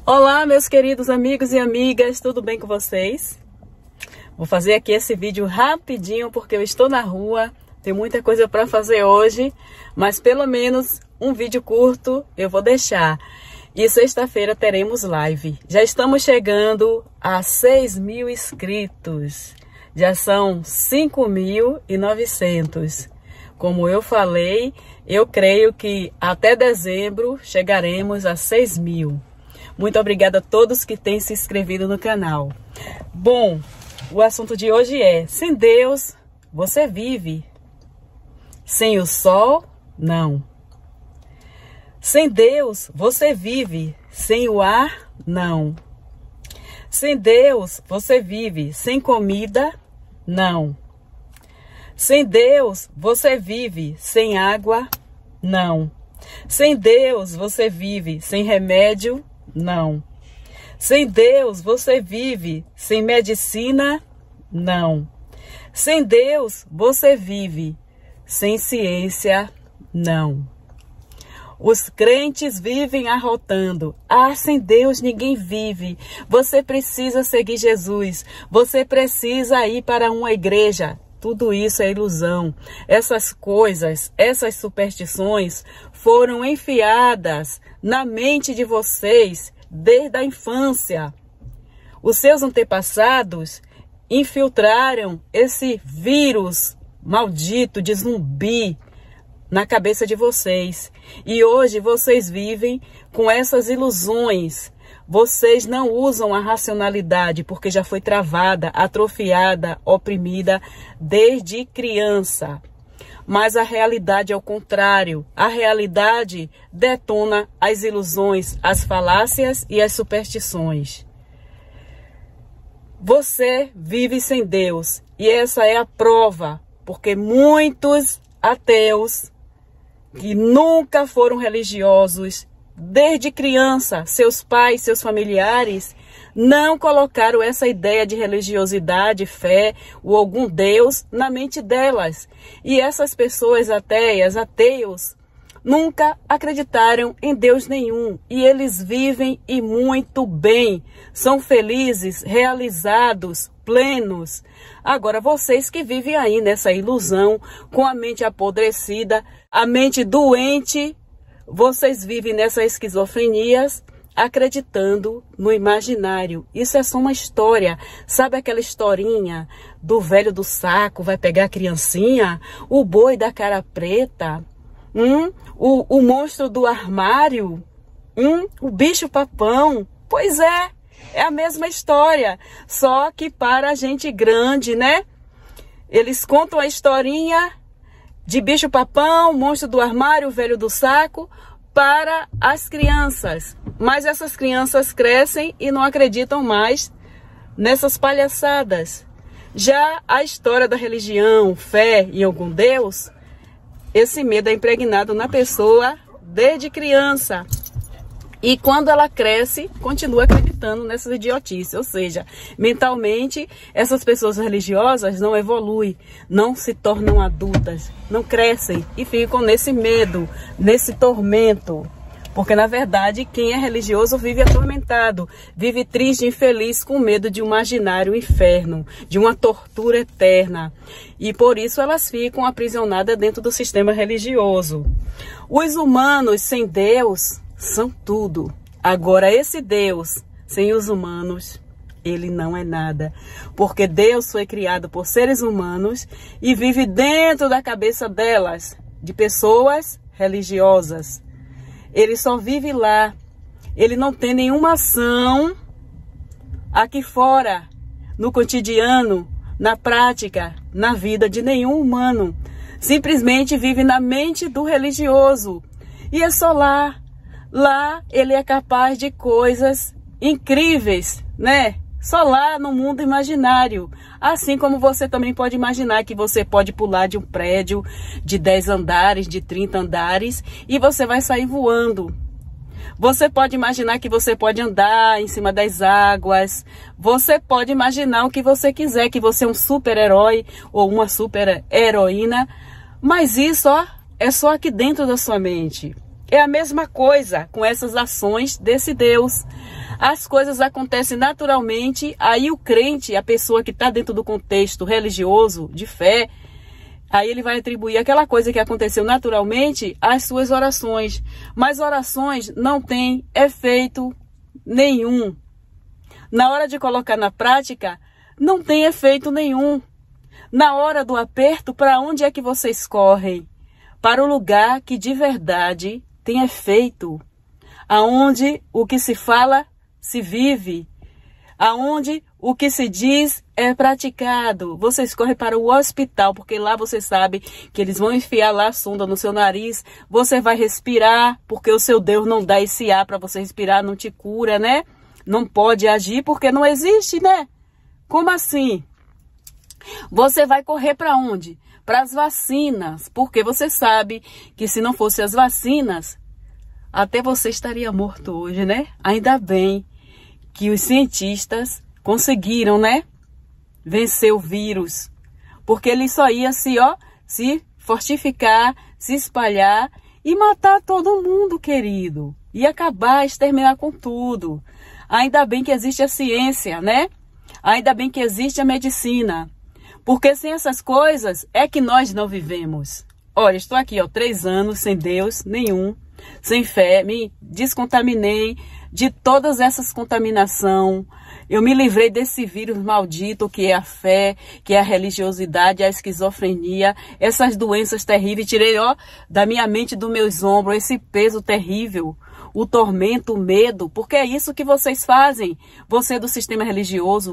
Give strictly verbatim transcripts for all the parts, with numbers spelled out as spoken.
Olá, meus queridos amigos e amigas, tudo bem com vocês? Vou fazer aqui esse vídeo rapidinho porque eu estou na rua, tem muita coisa para fazer hoje, mas pelo menos um vídeo curto eu vou deixar. E sexta-feira teremos live. Já estamos chegando a seis mil inscritos, já são cinco mil e novecentos. Como eu falei, eu creio que até dezembro chegaremos a seis mil. Muito obrigada a todos que têm se inscrevido no canal. Bom, o assunto de hoje é: sem Deus, você vive? Sem o sol, não. Sem Deus, você vive? Sem o ar, não. Sem Deus, você vive? Sem comida, não. Sem Deus, você vive? Sem água, não. Sem Deus, você vive? Sem remédio, não. Sem Deus, você vive? Sem medicina, não. Sem Deus, você vive? Sem ciência, não. Os crentes vivem arrotando: ah, sem Deus ninguém vive. Você precisa seguir Jesus. Você precisa ir para uma igreja. Tudo isso é ilusão. Essas coisas, essas superstições foram enfiadas na mente de vocês desde a infância. Os seus antepassados infiltraram esse vírus maldito de zumbi na cabeça de vocês. E hoje vocês vivem com essas ilusões. Vocês não usam a racionalidade porque já foi travada, atrofiada, oprimida desde criança. Mas a realidade é o contrário. A realidade detona as ilusões, as falácias e as superstições. Você vive sem Deus. E essa é a prova, porque muitos ateus que nunca foram religiosos, desde criança, seus pais, seus familiares, não colocaram essa ideia de religiosidade, fé ou algum Deus na mente delas. E essas pessoas ateias, ateus, nunca acreditaram em Deus nenhum. E eles vivem e muito bem. São felizes, realizados, plenos. Agora, vocês que vivem aí nessa ilusão, com a mente apodrecida, a mente doente, vocês vivem nessas esquizofrenias, acreditando no imaginário. Isso é só uma história. Sabe aquela historinha do velho do saco vai pegar a criancinha? O boi da cara preta? Hum? O, o monstro do armário? Hum? O bicho papão? Pois é, é a mesma história. Só que para a gente grande, né? Eles contam a historinha de bicho papão, monstro do armário, velho do saco, para as crianças. Mas essas crianças crescem e não acreditam mais nessas palhaçadas. Já a história da religião, fé em algum Deus, esse medo é impregnado na pessoa desde criança. E quando ela cresce, continua acreditando nessas idiotices. Ou seja, mentalmente, essas pessoas religiosas não evoluem, não se tornam adultas, não crescem e ficam nesse medo, nesse tormento. Porque, na verdade, quem é religioso vive atormentado, vive triste e infeliz com medo de um imaginário inferno, de uma tortura eterna. E por isso elas ficam aprisionadas dentro do sistema religioso. Os humanos sem Deus são tudo. Agora, esse Deus, sem os humanos, ele não é nada. Porque Deus foi criado por seres humanos e vive dentro da cabeça delas, de pessoas religiosas. Ele só vive lá. Ele não tem nenhuma ação aqui fora, no cotidiano, na prática, na vida de nenhum humano. Simplesmente vive na mente do religioso. E é só lá. Lá ele é capaz de coisas incríveis, né? Só lá no mundo imaginário. Assim como você também pode imaginar que você pode pular de um prédio de dez andares, de trinta andares, e você vai sair voando. Você pode imaginar que você pode andar em cima das águas. Você pode imaginar o que você quiser, que você é um super-herói ou uma super-heroína. Mas isso, ó, é só aqui dentro da sua mente. É a mesma coisa com essas ações desse Deus. As coisas acontecem naturalmente, aí o crente, a pessoa que está dentro do contexto religioso, de fé, aí ele vai atribuir aquela coisa que aconteceu naturalmente às suas orações. Mas orações não têm efeito nenhum. Na hora de colocar na prática, não tem efeito nenhum. Na hora do aperto, para onde é que vocês correm? Para o lugar que de verdade tem efeito. Aonde o que se fala se vive. Aonde o que se diz é praticado. Vocês correm para o hospital, porque lá você sabe que eles vão enfiar lá a sonda no seu nariz. Você vai respirar, porque o seu Deus não dá esse ar para você respirar, não te cura, né? Não pode agir porque não existe, né? Como assim? Você vai correr para onde? Para as vacinas, porque você sabe que se não fosse as vacinas, até você estaria morto hoje, né? Ainda bem que os cientistas conseguiram, né? Vencer o vírus, porque ele só ia se, ó, se fortificar, se espalhar e matar todo mundo, querido. E acabar, exterminar com tudo. Ainda bem que existe a ciência, né? Ainda bem que existe a medicina. Porque sem essas coisas é que nós não vivemos. Olha, estou aqui, ó, três anos sem Deus nenhum, sem fé, me descontaminei de todas essas contaminações. Eu me livrei desse vírus maldito que é a fé, que é a religiosidade, a esquizofrenia, essas doenças terríveis. Tirei, ó, da minha mente, dos meus ombros, esse peso terrível, o tormento, o medo, porque é isso que vocês fazem. Você do sistema religioso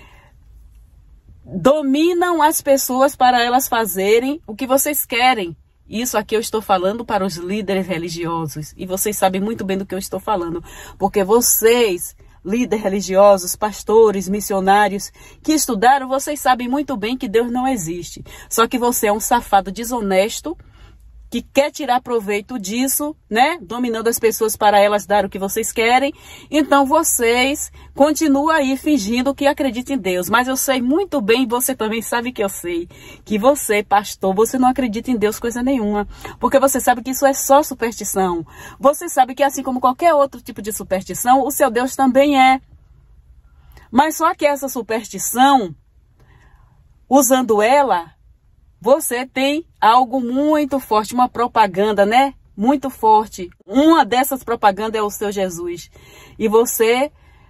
dominam as pessoas para elas fazerem o que vocês querem. Isso aqui eu estou falando para os líderes religiosos. E vocês sabem muito bem do que eu estou falando. Porque vocês, líderes religiosos, pastores, missionários, que estudaram, vocês sabem muito bem que Deus não existe. Só que você é um safado desonesto, que quer tirar proveito disso, né? Dominando as pessoas para elas dar o que vocês querem. Então vocês continuam aí fingindo que acreditam em Deus. Mas eu sei muito bem, você também sabe que eu sei, que você, pastor, você não acredita em Deus coisa nenhuma. Porque você sabe que isso é só superstição. Você sabe que assim como qualquer outro tipo de superstição, o seu Deus também é. Mas só que essa superstição, usando ela, você tem algo muito forte, uma propaganda, né? Muito forte. Uma dessas propagandas é o seu Jesus. E você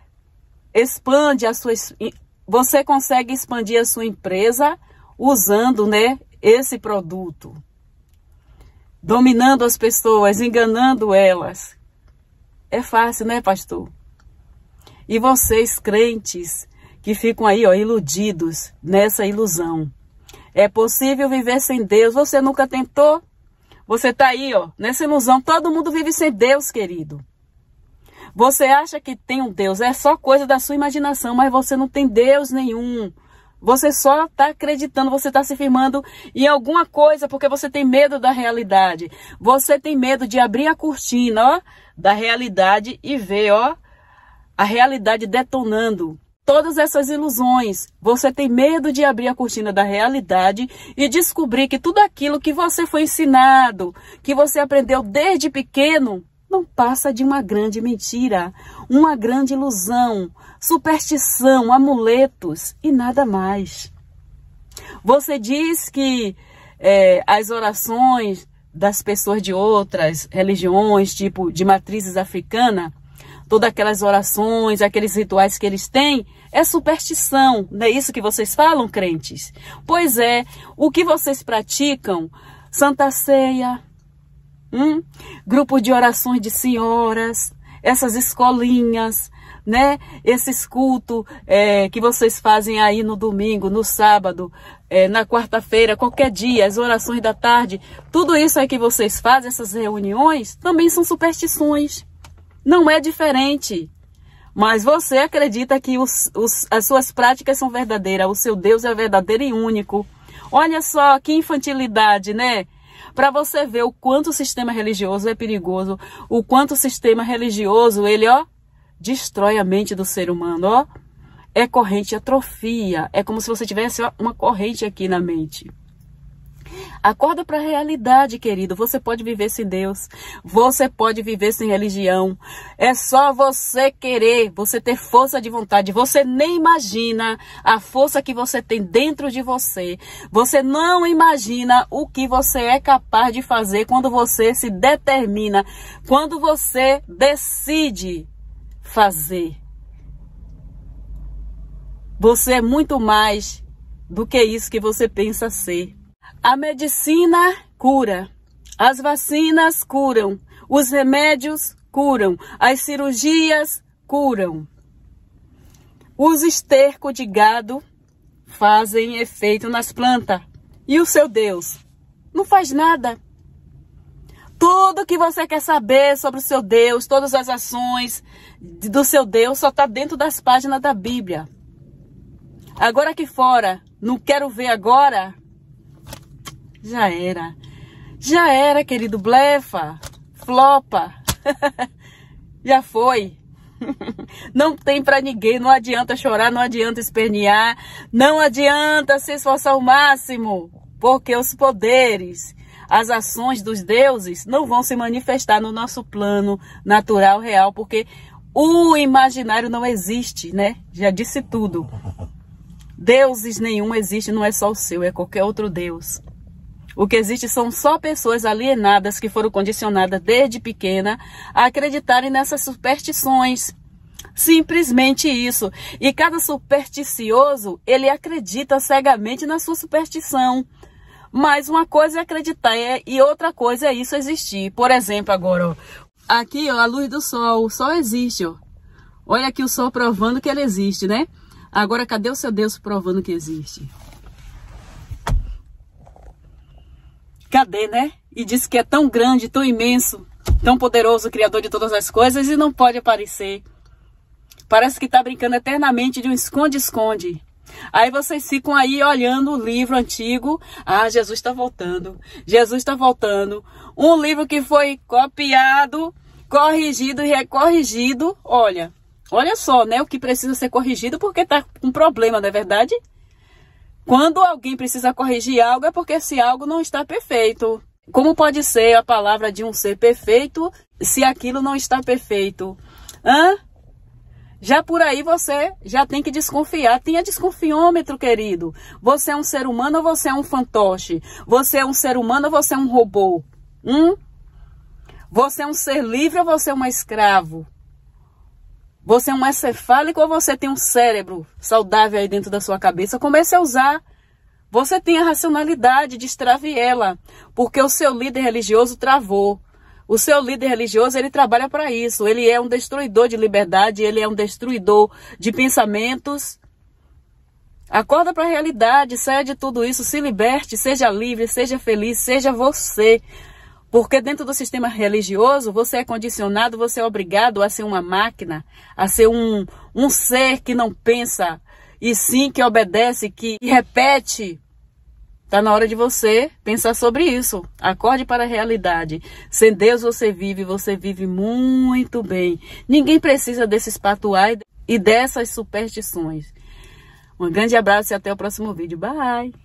expande a sua... Você consegue expandir a sua empresa usando, né, esse produto. Dominando as pessoas, enganando elas. É fácil, né, pastor? E vocês, crentes, que ficam aí, ó, iludidos nessa ilusão. É possível viver sem Deus. Você nunca tentou? Você está aí, ó, nessa ilusão. Todo mundo vive sem Deus, querido. Você acha que tem um Deus. É só coisa da sua imaginação, mas você não tem Deus nenhum. Você só está acreditando, você está se firmando em alguma coisa porque você tem medo da realidade. Você tem medo de abrir a cortina, ó, da realidade e ver, ó, a realidade detonando. Todas essas ilusões, você tem medo de abrir a cortina da realidade e descobrir que tudo aquilo que você foi ensinado, que você aprendeu desde pequeno, não passa de uma grande mentira, uma grande ilusão, superstição, amuletos e nada mais. Você diz que é, as orações das pessoas de outras religiões, tipo de matrizes africanas, todas aquelas orações, aqueles rituais que eles têm, é superstição. Não é isso que vocês falam, crentes? Pois é, o que vocês praticam, Santa Ceia, hum? grupo de orações de senhoras, essas escolinhas, né? Esses cultos é, que vocês fazem aí no domingo, no sábado, é, na quarta-feira, qualquer dia, as orações da tarde, tudo isso aí que vocês fazem, essas reuniões, também são superstições. Não é diferente, mas você acredita que os, os, as suas práticas são verdadeiras, o seu Deus é verdadeiro e único. Olha só que infantilidade, né? Para você ver o quanto o sistema religioso é perigoso, o quanto o sistema religioso, ele, ó, destrói a mente do ser humano, ó. É corrente, atrofia, é como se você tivesse, ó, uma corrente aqui na mente. Acorda para a realidade, querido. Você pode viver sem Deus. Você pode viver sem religião. É só você querer, você ter força de vontade. Você nem imagina a força que você tem dentro de você. Você não imagina o que você é capaz de fazer quando você se determina, quando você decide fazer. Você é muito mais do que isso que você pensa ser. A medicina cura, as vacinas curam, os remédios curam, as cirurgias curam. Os estercos de gado fazem efeito nas plantas. E o seu Deus não faz nada. Tudo que você quer saber sobre o seu Deus, todas as ações do seu Deus só está dentro das páginas da Bíblia. Agora aqui fora, não quero ver agora... Já era. Já era, querido. Blefa. Flopa. Já foi. Não tem pra ninguém. Não adianta chorar, não adianta espernear. Não adianta se esforçar ao máximo. Porque os poderes, as ações dos deuses não vão se manifestar no nosso plano natural, real. Porque o imaginário não existe, né? Já disse tudo. Deuses nenhum existe, não é só o seu, é qualquer outro Deus. O que existe são só pessoas alienadas que foram condicionadas desde pequena a acreditarem nessas superstições. Simplesmente isso. E cada supersticioso, ele acredita cegamente na sua superstição. Mas uma coisa é acreditar e outra coisa é isso existir. Por exemplo, agora, ó, aqui ó, a luz do sol, o sol existe. Ó. Olha aqui o sol provando que ele existe, né? Agora, cadê o seu Deus provando que existe? Cadê, né? E diz que é tão grande, tão imenso, tão poderoso, Criador de todas as coisas, e não pode aparecer. Parece que está brincando eternamente de um esconde-esconde. Aí vocês ficam aí olhando o livro antigo. Ah, Jesus está voltando. Jesus está voltando. Um livro que foi copiado, corrigido e recorrigido. Olha, olha só, né? O que precisa ser corrigido porque está com problema, não é verdade? Quando alguém precisa corrigir algo é porque esse algo não está perfeito. Como pode ser a palavra de um ser perfeito se aquilo não está perfeito? Hã? Já por aí você já tem que desconfiar. Tenha desconfiômetro, querido. Você é um ser humano ou você é um fantoche? Você é um ser humano ou você é um robô? Hum? Você é um ser livre ou você é um escravo? Você é um encefálico ou você tem um cérebro saudável aí dentro da sua cabeça? Comece a usar. Você tem a racionalidade, destrave ela. Porque o seu líder religioso travou. O seu líder religioso, ele trabalha para isso. Ele é um destruidor de liberdade, ele é um destruidor de pensamentos. Acorda para a realidade, saia de tudo isso, se liberte, seja livre, seja feliz, seja você. Porque dentro do sistema religioso, você é condicionado, você é obrigado a ser uma máquina, a ser um, um ser que não pensa, e sim que obedece, que repete. Está na hora de você pensar sobre isso. Acorde para a realidade. Sem Deus você vive, você vive muito bem. Ninguém precisa desses patuais e dessas superstições. Um grande abraço e até o próximo vídeo. Bye!